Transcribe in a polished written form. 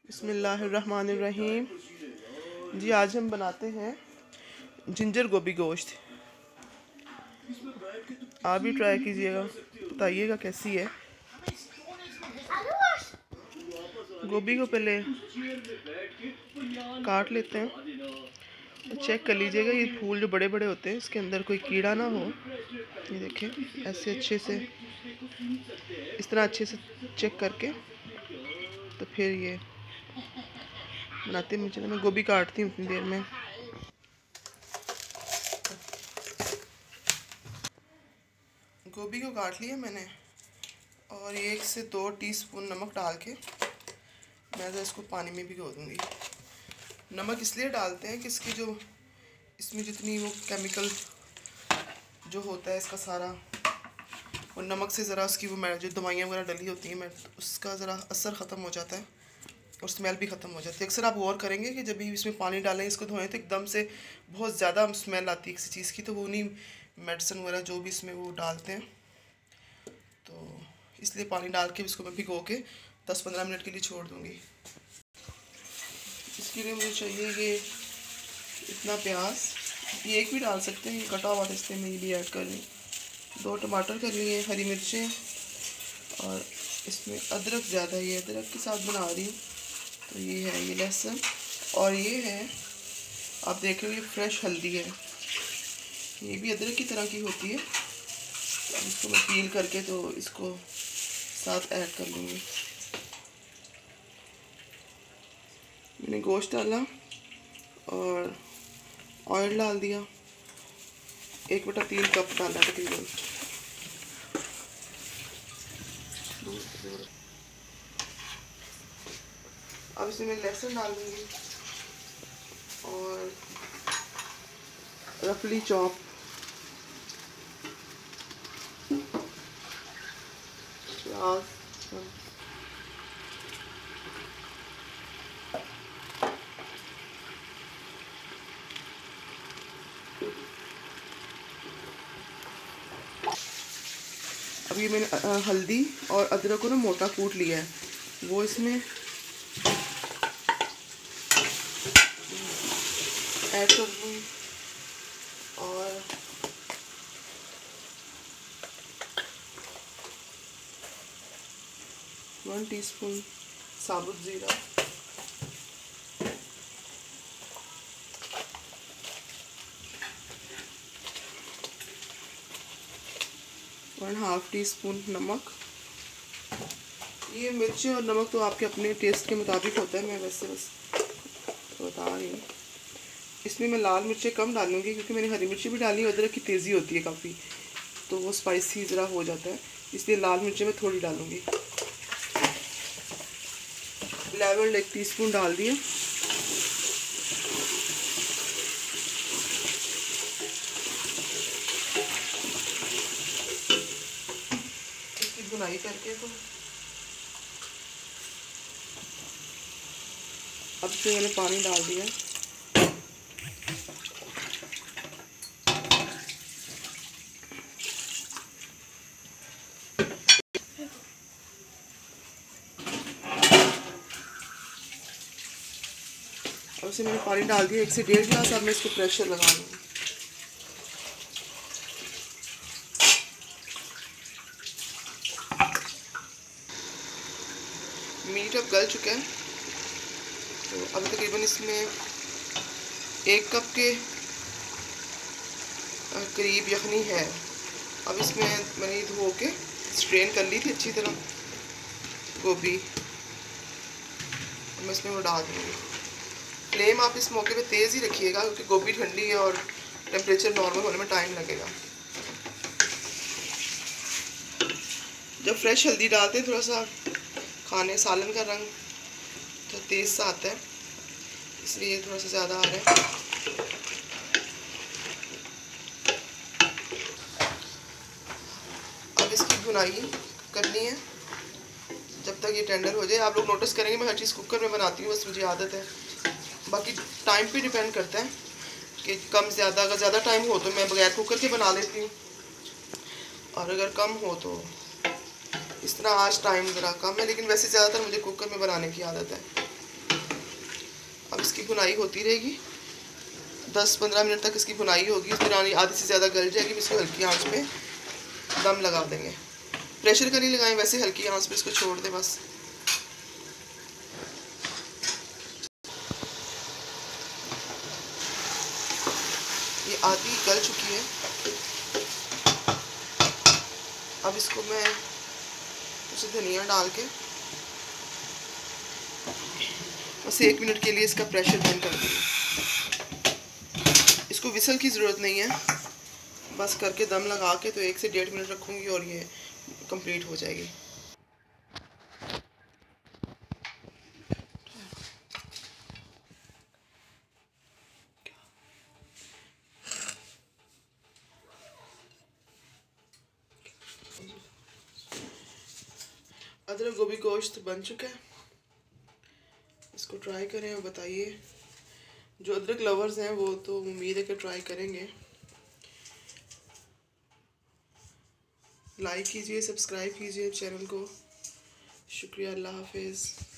बिस्मिल्लाहिर्रहमानिर्रहीम। जी आज हम बनाते हैं जिंजर गोभी गोश्त। आप भी ट्राई कीजिएगा, बताइएगा कैसी है। गोभी को पहले काट लेते हैं और चेक कर लीजिएगा ये फूल जो बड़े बड़े होते हैं इसके अंदर कोई कीड़ा ना हो। ये देखें, ऐसे अच्छे से इस तरह अच्छे से चेक करके तो फिर ये बनाते हैं। चलो मैं गोभी काटती हूँ उतनी देर में। गोभी को काट लिया मैंने और 1 से 2 टीस्पून नमक डाल के मैं तो इसको पानी में भिगो दूँगी। नमक इसलिए डालते हैं कि इसकी जो इसमें जितनी वो केमिकल जो होता है इसका सारा, और नमक से ज़रा उसकी वो जो दवाइयाँ वगैरह डली होती हैं उसका ज़रा असर ख़त्म हो जाता है और स्मेल भी ख़त्म हो जाती है। अक्सर आप गौर करेंगे कि जब भी इसमें पानी डालें इसको धोएं तो एकदम से बहुत ज़्यादा स्मेल आती है किसी चीज़ की, तो वो नहीं मेडिसिन वगैरह जो भी इसमें वो डालते हैं, तो इसलिए पानी डाल के इसको मैं भिगो के 10-15 मिनट के लिए छोड़ दूँगी। इसके लिए मुझे चाहिए ये इतना प्याज, ये एक भी डाल सकते हैं, ये कटा हुआ इसलिए मैं ये भी ऐड कर रही हूँ। 2 टमाटर कर लिए, हरी मिर्चें, और इसमें अदरक ज़्यादा, ये अदरक के साथ बना रही हूँ तो ये है ये लहसुन, और ये है आप देख रहे हो ये फ्रेश हल्दी है, ये भी अदरक की तरह की होती है। इसको मैं पील करके तो इसको साथ ऐड कर लूँगी। मैंने गोश्त डाला और ऑयल डाल दिया, 1/3 कप डाला तकरीबन। अब इसमें मैं लहसुन डाल दूँगी और रफली चॉप प्याज, अब ये मैंने हल्दी और अदरक को ना मोटा कूट लिया है, वो इसमें ऐड कर दूँगी। और वन टीस्पून साबुत ज़ीरा, वन हाफ टीस्पून नमक। ये मिर्ची और नमक तो आपके अपने टेस्ट के मुताबिक होता है, मैं वैसे बस बता रही हूँ। इसमें मैं लाल मिर्चें कम डालूँगी क्योंकि मैंने हरी मिर्ची भी डाली, अदरक की तेज़ी होती है काफ़ी, तो वो स्पाइसी ज़रा हो जाता है, इसलिए लाल मिर्चें मैं थोड़ी डालूँगी। लेवल 1 टीस्पून डाल दिया। इसकी भुनाई करके तो अब इसमें मैंने पानी डाल दिया। और उसे मैंने पानी डाल दिया 1 से 1.5 गिलास। अब मैं इसको प्रेशर लगा लूँगी। मीट अब गल चुका है, तो अब तकरीबन इसमें 1 कप के करीब यखनी है। अब इसमें मैंने धो के स्ट्रेन कर ली थी अच्छी तरह गोभी, मैं इसमें वो डाल दूँगी। फ्लेम आप इस मौके पे तेज़ ही रखिएगा क्योंकि गोभी ठंडी है और टेम्परेचर नॉर्मल होने में टाइम लगेगा। जब फ्रेश हल्दी डालते हैं थोड़ा सा खाने सालन का रंग तो तेज़ सा आता है, इसलिए थोड़ा सा ज़्यादा आ रहा है। अब इसकी भुनाई करनी है जब तक ये टेंडर हो जाए। आप लोग नोटिस करेंगे मैं हर चीज़ कुकर में बनाती हूँ, बस मुझे आदत है। बाकी टाइम पे डिपेंड करता है कि कम ज़्यादा, अगर ज़्यादा टाइम हो तो मैं बगैर कुकर के बना लेती हूँ, और अगर कम हो तो इस तरह। आज टाइम ज़रा कम है लेकिन वैसे ज़्यादातर मुझे कुकर में बनाने की आदत है। अब इसकी भुनाई होती रहेगी, 10-15 मिनट तक इसकी भुनाई होगी। बिरयानी आधी से ज़्यादा गल जाएगी, इसको हल्की आंच पे दम लगा देंगे। प्रेशर का नहीं लगाएं, वैसे हल्की आंच पे इसको छोड़ दें बस। ये आधी गल चुकी है। अब इसको मैं उसे धनिया डाल के बस 1 मिनट के लिए इसका प्रेशर बंद कर दूँगी। इसको विसल की ज़रूरत नहीं है, बस करके दम लगा के तो 1 से 1.5 मिनट रखूँगी और ये कंप्लीट हो जाएगी। अदरक गोभी गोश्त बन चुका है, इसको ट्राई करें और बताइए। जो अदरक लवर्स हैं वो तो उम्मीद है कि ट्राई करेंगे। लाइक कीजिए, सब्सक्राइब कीजिए चैनल को। शुक्रिया, अल्लाह हाफिज़।